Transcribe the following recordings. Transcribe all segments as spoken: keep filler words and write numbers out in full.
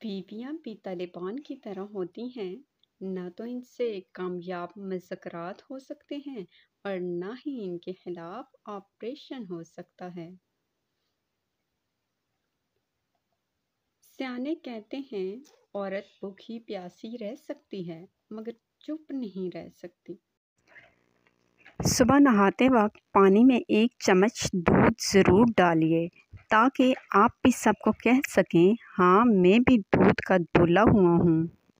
बीवियाँ भी तालिबान की तरह होती हैं, ना तो इनसे कामयाब मुज़ाकरात हो सकते हैं और ना ही इनके खिलाफ ऑपरेशन हो सकता है। सियाने कहते हैं, औरत भूखी प्यासी रह सकती है मगर चुप नहीं रह सकती। सुबह नहाते वक्त पानी में एक चम्मच दूध ज़रूर डालिए ताकि आप भी सबको कह सकें, हाँ मैं भी दूध का दूल्हा हुआ हूँ।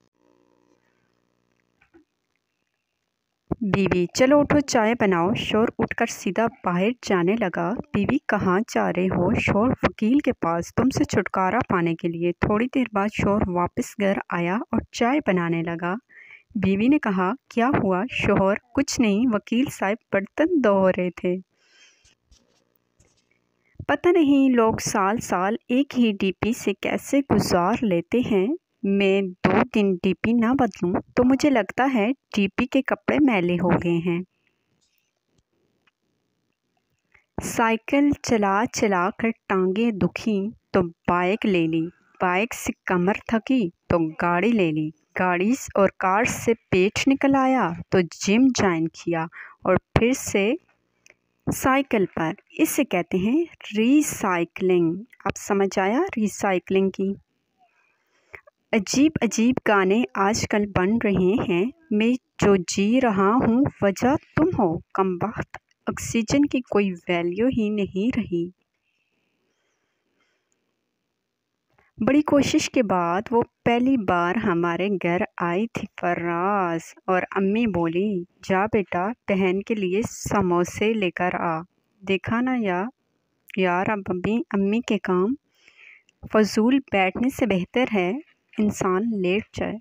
बीवी, चलो उठो चाय बनाओ। शोर उठकर सीधा बाहर जाने लगा। बीवी, कहाँ जा रहे हो? शोर, वकील के पास, तुमसे छुटकारा पाने के लिए। थोड़ी देर बाद शोर वापस घर आया और चाय बनाने लगा। बीवी ने कहा, क्या हुआ? शोहर, कुछ नहीं, वकील साहब बर्तन धो रहे थे। पता नहीं लोग साल साल एक ही डीपी से कैसे गुजार लेते हैं। मैं दो दिन डीपी ना बदलूं तो मुझे लगता है डीपी के कपड़े मैले हो गए हैं। साइकिल चला चला कर टांगे दुखी तो बाइक ले ली, बाइक से कमर थकी तो गाड़ी ले ली, गाड़ी और कार से पेट निकल आया तो जिम ज्वाइन किया और फिर से साइकिल पर। इसे कहते हैं रिसाइकलिंग। अब समझ आया रिसाइकलिंग की? अजीब अजीब गाने आजकल बन रहे हैं। मैं जो जी रहा हूँ वजह तुम हो। कमबख्त, ऑक्सीजन की कोई वैल्यू ही नहीं रही। बड़ी कोशिश के बाद वो पहली बार हमारे घर आई थी फराज, और अम्मी बोली, जा बेटा बहन के लिए समोसे लेकर आ। देखा ना यार यार अब अम्मी अम्मी के काम। फजूल बैठने से बेहतर है इंसान लेट जाए।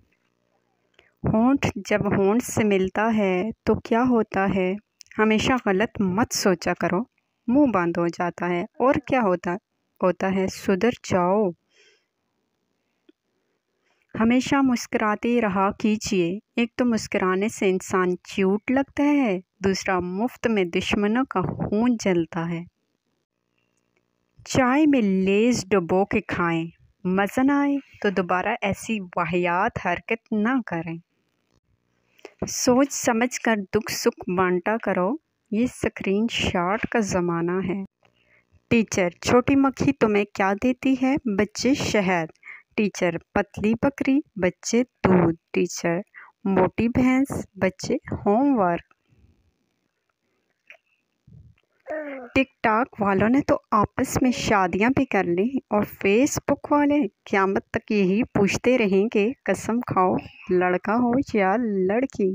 होंठ जब होंठ से मिलता है तो क्या होता है? हमेशा गलत मत सोचा करो, मुंह बंद हो जाता है। और क्या होता होता है? सुधर जाओ। हमेशा मुस्कुराते रहा कीजिए। एक तो मुस्कुराने से इंसान क्यूट लगता है, दूसरा मुफ्त में दुश्मनों का खून जलता है। चाय में लेज डुबो के खाएं। मज़ा ना आए तो दोबारा ऐसी वाहियात हरकत ना करें। सोच समझ कर दुख सुख बांटा करो। ये स्क्रीन शॉट का ज़माना है। टीचर, छोटी मक्खी तुम्हें क्या देती है? बच्चे, शहद। टीचर, पतली बकरी। बच्चे, दूध। टीचर, मोटी भैंस। बच्चे, होमवर्क। टिकटॉक वालों ने तो आपस में शादियां भी कर ली, और फेसबुक वाले क़यामत तक यही पूछते रहेंगे, कसम खाओ लड़का हो या लड़की।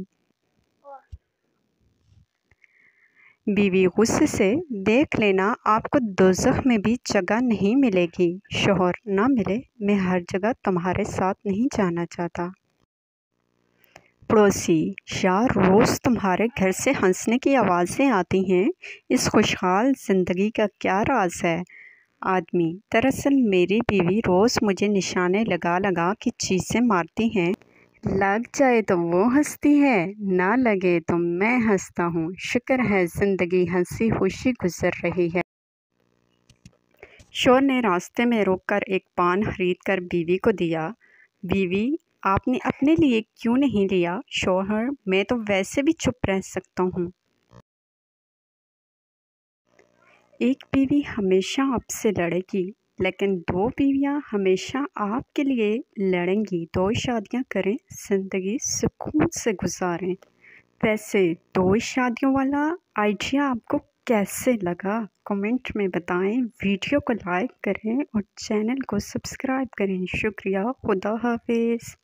बीवी गुस्से से, देख लेना आपको दोज़ख में भी जगह नहीं मिलेगी। शोहर, ना मिले, मैं हर जगह तुम्हारे साथ नहीं जाना चाहता। पड़ोसी, यार रोज़ तुम्हारे घर से हंसने की आवाज़ें आती हैं, इस खुशहाल ज़िंदगी का क्या राज है? आदमी, दरअसल मेरी बीवी रोज़ मुझे निशाने लगा लगा के चीज़ें मारती हैं। लग जाए तो वो हंसती है, ना लगे तो मैं हंसता हूँ। शुक्र है ज़िंदगी हंसी खुशी गुजर रही है। शोर ने रास्ते में रुककर एक पान खरीद कर बीवी को दिया। बीवी, आपने अपने लिए क्यों नहीं लिया? शोहर, मैं तो वैसे भी चुप रह सकता हूँ। एक बीवी हमेशा आपसे लड़ेगी, लेकिन दो बीवियाँ हमेशा आपके लिए लड़ेंगी। दो शादियाँ करें, ज़िंदगी सुकून से गुजारें। वैसे दो शादियों वाला आइडिया आपको कैसे लगा? कमेंट में बताएं। वीडियो को लाइक करें और चैनल को सब्सक्राइब करें। शुक्रिया। खुदा हाफिज़।